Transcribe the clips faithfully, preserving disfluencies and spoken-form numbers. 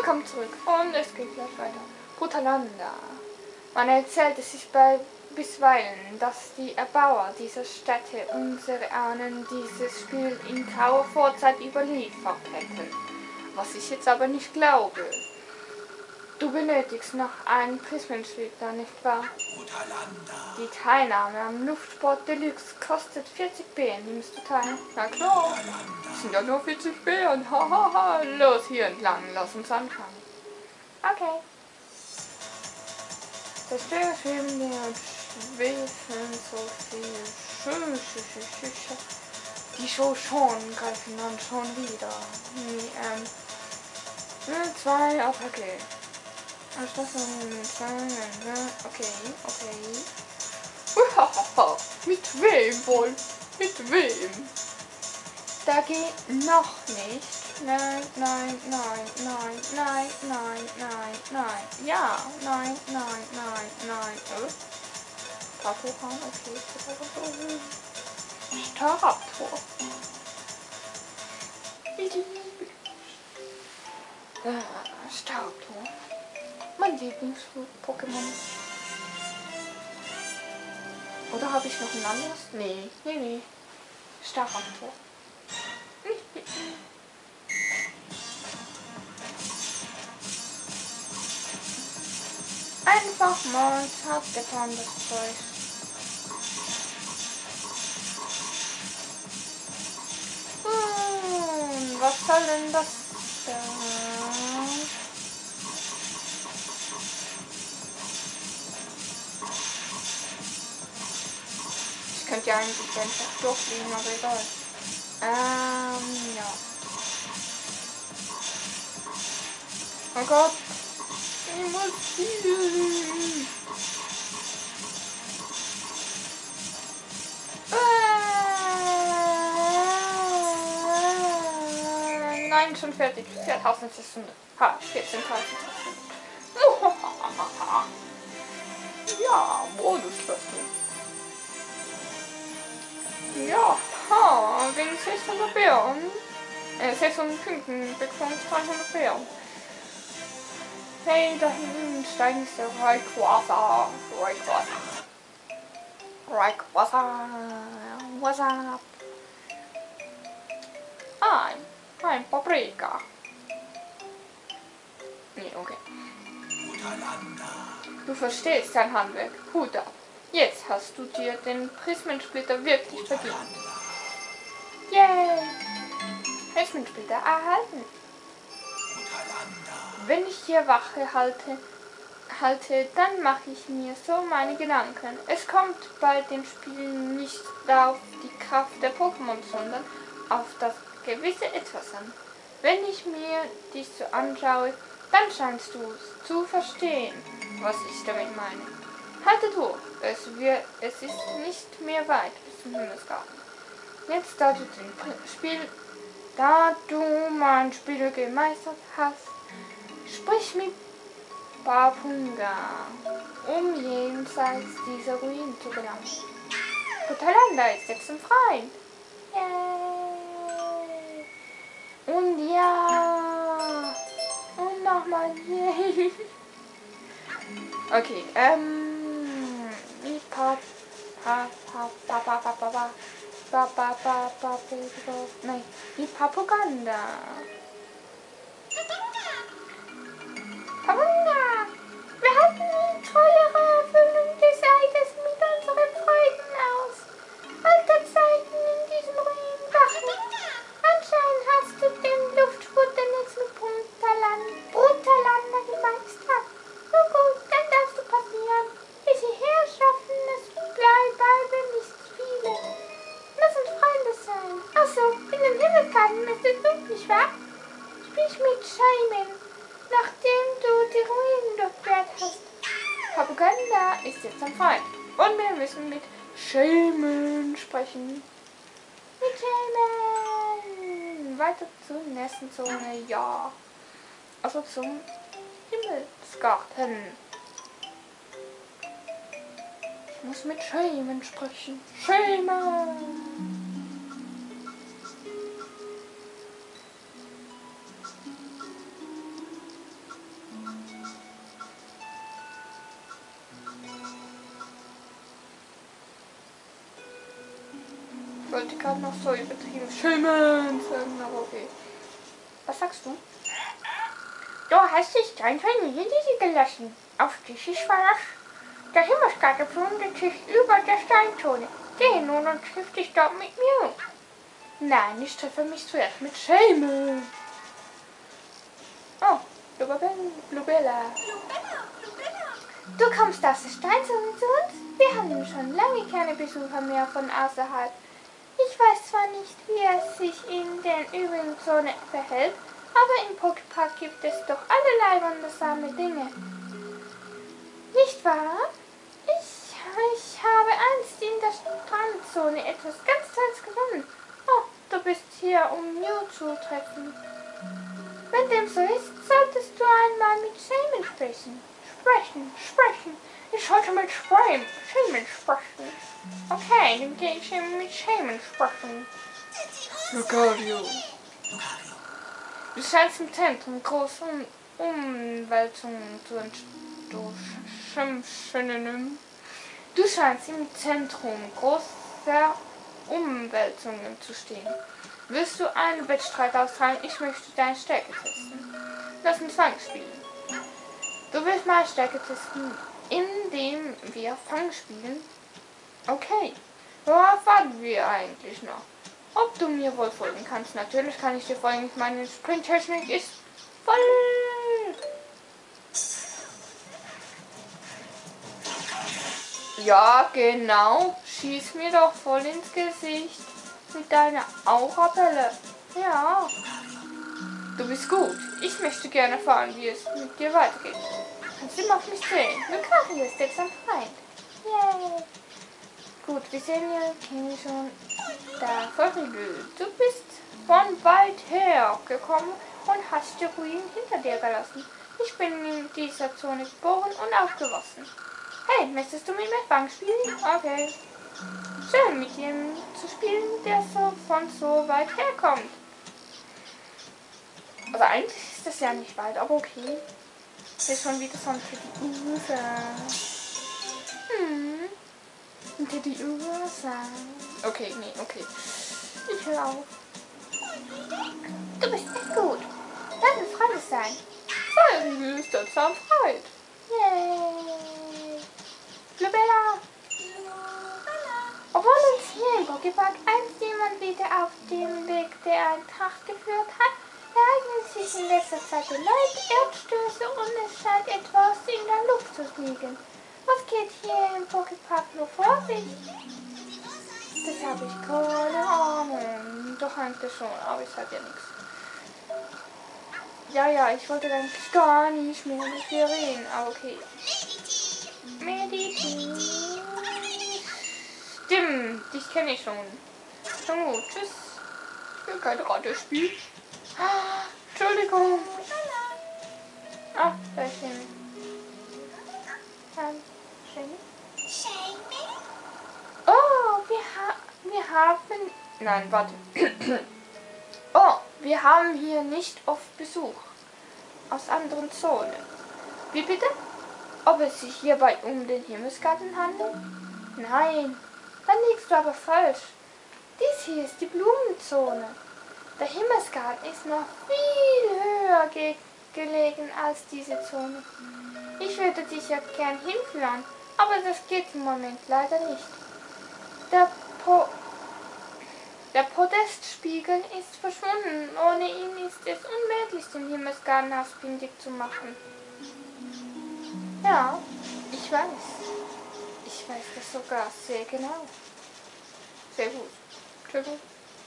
Willkommen zurück und es geht gleich weiter. Brutalanda. Man erzählte sich bei bisweilen, dass die Erbauer dieser Städte unsere Ahnen dieses Spiel in grauer Vorzeit überliefert hätten. Was ich jetzt aber nicht glaube. Du benötigst noch einen Prismenschläger, nicht wahr? Die Teilnahme am Luftsport Deluxe kostet vierzig Beeren. Nimmst du teil? Na klar. Das sind ja nur vierzig Beeren. Hahaha. Los, hier entlang. Lass uns anfangen. Okay. Zerstöre schwebende und schwefeln so viel. Schön, schön, schön, schön. Die Show schon greifen dann schon wieder. Nee, ähm. Zwei Attacke. Okay, okay. Uhahaha. Mit wem wohl? Mit wem? Da geht noch nicht. Nein, nein, nein, nein, nein, nein, nein, nein. Ja, nein, nein, nein, nein. Oh. Staraptor, okay. Staraptor. Ah, Staraptor. Mein Lieblings-Pokémon. Oder habe ich noch ein anderes? Nee, nee, nee. Staraptor. Einfach mal zart getan, das Zeug. Hm, was soll denn das sein? Ich könnte ja eigentlich einfach durchfliegen, aber egal. Ähm, ja. Oh Gott. Ich muss hier. Äh, nein, schon fertig. viertausendsechshundert. Ha, vierzehntausend. Ja, Bonusleistung. Ja, ha, wegen sechshundert Beeren. Äh, sechshundert Punkten bekommt dreihundert Beeren. Hey, da hinten steigen ist der Rayquaza. Rayquaza. Rayquaza. What's up? Ein, ein Paprika. Nee, okay. Du verstehst dein Handwerk. Hut ab. Jetzt hast du dir den Prismensplitter wirklich verdient. Yay! Prismensplitter erhalten. Wenn ich hier Wache halte, halte, dann mache ich mir so meine Gedanken. Es kommt bei dem Spiel nicht auf die Kraft der Pokémon, sondern auf das gewisse Etwas an. Wenn ich mir dies so anschaue, dann scheinst du zu verstehen, was ich damit meine. Halte durch, es, wird, es ist nicht mehr weit bis zum Himmelsgarten. Jetzt, da du den Spiel, da du mein Spiel gemeistert hast, sprich mit Bapunga, um jenseits dieser Ruinen zu gelangen. Brutalanda ist jetzt im Freien. Yay! Und ja! Und nochmal yay! Okay, ähm... Wie pa... Pa... Pa... Pa... Pa... Pa... Pa... Pa... Pa... Pa... Pa... Pa... Pa... Nein, wie Papuganda. Papuganda! Wir halten die treuere Erfüllung des Eides mit unseren Freuden aus. Alte Zeiten in diesem Ruinen wachen. Anscheinend hast du den Luftspurt der nächsten Brutalanda gemeistert. So gut, dann darfst du passieren. Diese Herrschaften, es bleiben nicht viele. Lass uns Freunde sein. Achso, in den Himmelsgarten ist es gut, nicht wahr? Sprich mit Scheimen, nachdem du die Ruinen durchquert hast. Papuganda ist jetzt am Freund. Und wir müssen mit Schämen sprechen. Mit Schämen. Weiter zur nächsten Zone, ja. Also zum Himmelsgarten. Ich muss mit Schämen sprechen. Schämen. Ich wollte gerade noch so übertrieben schimmen sagen, aber okay. Was sagst du? Du hast dich dein Familie gelassen. Auf dich ist Verlass. Der Himmelsgarte befindet sich über der Steinzone. Geh nun und triff dich dort mit mir. Nein, ich treffe mich zuerst mit Shaman. Oh, Blubella. Du kommst aus der Steinzone zu uns? Wir haben schon lange keine Besucher mehr von außerhalb. Ich weiß zwar nicht, wie es sich in der übrigen Zone verhält, aber im Poképark gibt es doch allerlei wundersame Dinge. Nicht wahr? Ich, ich habe einst in der Strandzone etwas ganz Tolles gewonnen. Oh, du bist hier, um Mew zu treffen. Wenn dem so ist, solltest du einmal mit Shaman sprechen. Sprechen, sprechen. Ich sollte mit Shaman sprechen. Okay, dann gehe ich mit Shaman sprechen. Lucario. Du scheinst im Zentrum große um Umwälzungen zu entstehen. Du scheinst im Zentrum großer Umwälzungen zu stehen. Willst du einen Wettstreit austragen? Ich möchte deine Stärke testen. Lass uns Fang spielen. Du willst meine Stärke testen, indem wir Fang spielen? Okay. Worauf warten wir eigentlich noch? Ob du mir wohl folgen kannst? Natürlich kann ich dir folgen. Meine Sprinttechnik ist voll. Ja, genau. Schieß mir doch voll ins Gesicht mit deiner Aurabälle. Ja. Du bist gut. Ich möchte gerne erfahren, wie es mit dir weitergeht. Kannst du auf mich sehen? Lucario ist jetzt ein Freund. Yay. Gut, wir sehen ja, kennen schon. Da, Verriegel. Du bist von weit her gekommen und hast die Ruinen hinter dir gelassen. Ich bin in dieser Zone geboren und aufgewachsen. Hey, möchtest du mit mir Fang spielen? Okay. Schön, mit jemandem zu spielen, der so von so weit her kommt. Also eigentlich ist das ja nicht weit, aber okay. Das ist schon wieder so ein Teddy-Ursa. Hm. Ein Teddy-Ursa. Okay, nee, okay. Ich höre auf. Du bist echt gut. Lass uns Freunde sein. Feuerriegel ist der Zahnfreit. Yay. Blubella. Obwohl uns hier im Poképark einst jemand wieder auf dem Weg der Eintracht geführt hat, ereignen sich in letzter Zeit erneut Erdstöße und es scheint etwas in der Luft zu liegen. Was geht hier im Poképark nur vor sich? Das habe ich keine Ahnung. Doch eigentlich schon, aber ich sage ja nichts. Ja, ja, ich wollte eigentlich gar nicht mehr mit dir reden, aber okay. Medizin. Stimmt, dich kenne ich schon. Schon gut, tschüss. Ich will kein Ratespiel. Ah, Entschuldigung. Ah, da ist Shane. Ähm, Shane? Oh, wir, ha wir haben... Nein, warte. Oh, wir haben hier nicht oft Besuch. Aus anderen Zonen. Wie bitte? Ob es sich hierbei um den Himmelsgarten handelt? Nein, dann liegst du aber falsch. Dies hier ist die Blumenzone. Der Himmelsgarten ist noch viel höher ge gelegen als diese Zone. Ich würde dich ja gern hinführen, aber das geht im Moment leider nicht. Der, po Der Podestspiegel ist verschwunden. Ohne ihn ist es unmöglich, den Himmelsgarten ausfindig zu machen. Ja, ich weiß. Ich weiß das sogar sehr genau. Sehr gut. Entschuldigung.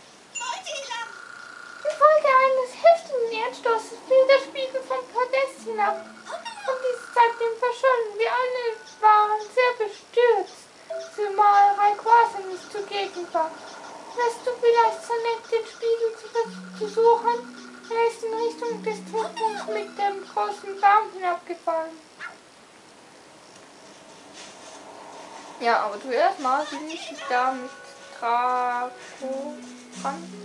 Infolge eines heftigen Erdstoßes fiel der Spiegel vom Podest hinab und ist seitdem verschollen. Wir alle waren sehr bestürzt, zumal Rayquaza nicht zugegen war. Wärst du vielleicht so nett, den Spiegel zu, zu suchen? Er ist in Richtung des Turms mit dem großen Baum hinabgefallen. Ja, aber zuerst mal bin ich da mit Draco dran.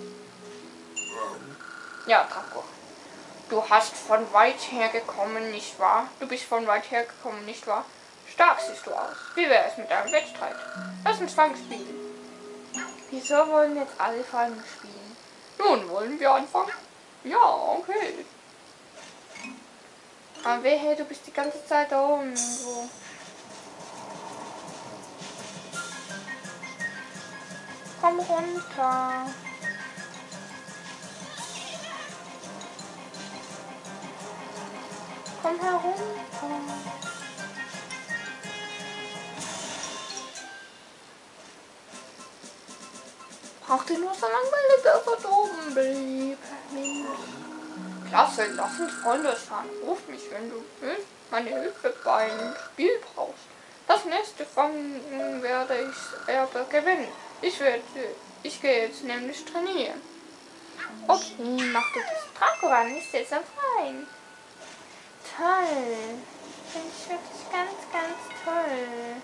Ja, Draco. Du hast von weit her gekommen, nicht wahr? Du bist von weit her gekommen, nicht wahr? Stark siehst du aus. Wie wäre es mit einem Wettstreit? Lass uns Fang spielen. Wieso wollen jetzt alle Fallen spielen? Nun, wollen wir anfangen? Ja, okay. Aber wehe, du bist die ganze Zeit da oben irgendwo. Komm runter. Komm herunter. Brauchte nur so lange, weil der dort oben blieb. Mensch. Klasse, lass uns Freunde sein. Ruf mich, wenn du willst, meine Hilfe beim Spiel brauchst. Das nächste Fangen werde ich aber gewinnen. Ich werde, ich gehe jetzt nämlich trainieren. Okay, mach du das. Dracoran ist jetzt am Freien. Toll. Finde ich wirklich ganz, ganz toll.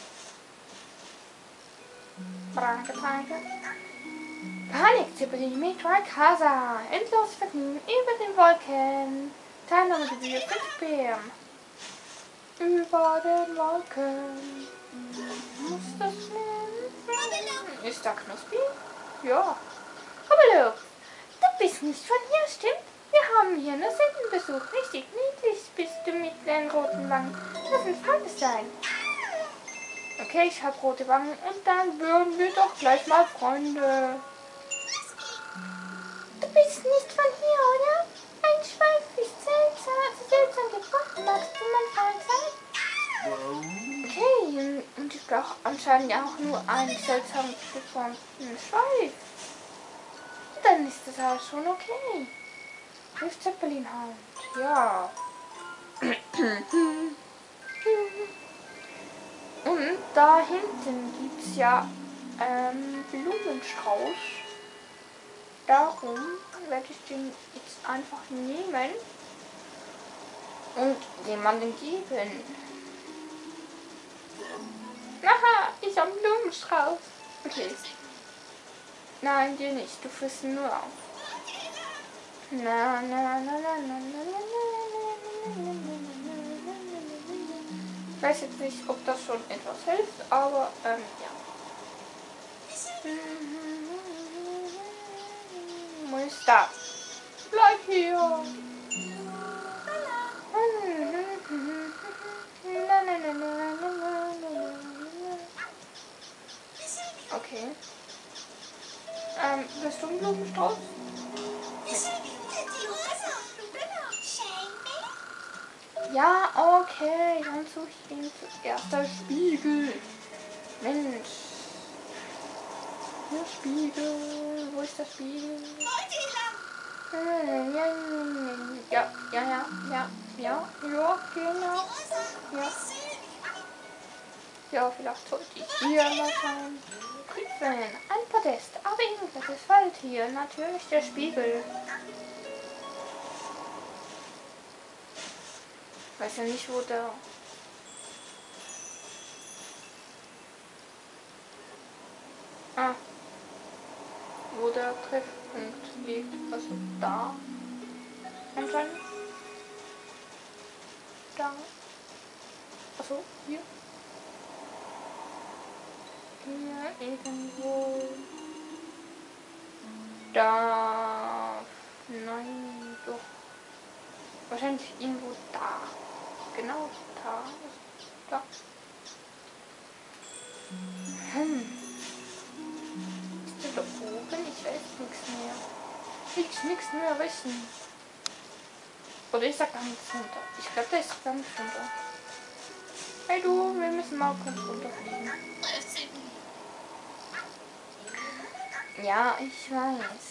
Danke, danke. Panik, Zeppelin mit Rayquaza. Endlos Vergnügen über den Wolken. Teilnahmegebühr fünf P M. Über den Wolken. Muss das nehmen? Ist da Knospi? Ja. Aber Luke, du bist nicht von hier, stimmt? Wir haben hier nur Sittenbesuch. Richtig niedlich bist du mit den roten Wangen. Lass uns Freunde sein. Okay, ich habe rote Wangen und dann würden wir doch gleich mal Freunde. Du bist nicht von hier, oder? Ein Schweif ist seltsam, seltsam gebracht. Magst du mein Freund sein? Okay, und ich brauche anscheinend ja auch nur einen seltsam geformten Schweif. Dann ist das auch schon okay. Hilft Zeppelin halt. Ja. Und da hinten gibt es ja ähm, Blumenstrauß. Darum werde ich den jetzt einfach nehmen und jemandem geben. Aha, ich habe einen Blumenstrauß. Okay. Nein, dir nicht. Du frisst ihn nur auf. Na, na, na, na, na, na, na, na, ich weiß jetzt nicht, ob das schon etwas hilft, aber ähm, ja. Wo ist das? Bleib hier! Okay. Ähm, bist du ein Blumenstrauß? Ja, okay, dann suche ich ihn zuerst. Der Spiegel. Mensch. Der Spiegel. Wo ist der Spiegel? Ja, ja, ja, ja, ja, ja, ja, genau. Ja. Ja, vielleicht sollte ich hier mal schauen. Prüfen. Ein Podest. Aber irgendwas fällt hier. Natürlich der Spiegel. Weiß ja nicht, wo der... Ah. Wo der Treffpunkt liegt. Also da. Anscheinend. Da. Achso, hier. Hier irgendwo. Da. Nein, doch. Wahrscheinlich irgendwo da. Genau da. Da. Hm. Ist der da oben? Ich weiß nichts mehr. Ich nichts mehr wissen. Oder ich sag gar nichts runter. Ich glaube, der ist gar nicht runter. Hey du, wir müssen mal kurz runterfliegen. Ja, ich weiß.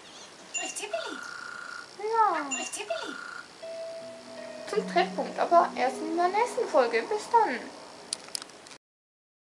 Ja. Zum Treffpunkt, aber erst in der nächsten Folge. Bis dann.